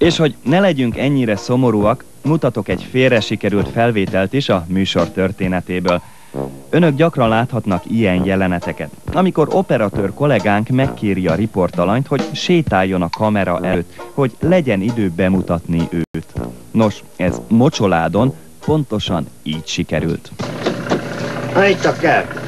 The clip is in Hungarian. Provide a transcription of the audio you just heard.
És hogy ne legyünk ennyire szomorúak, mutatok egy félre sikerült felvételt is a műsor történetéből. Önök gyakran láthatnak ilyen jeleneteket, amikor operatőr kollégánk megkéri a riportalanyt, hogy sétáljon a kamera előtt, hogy legyen idő bemutatni őt. Nos, ez Mocsoládon pontosan így sikerült. Na itt a kerт.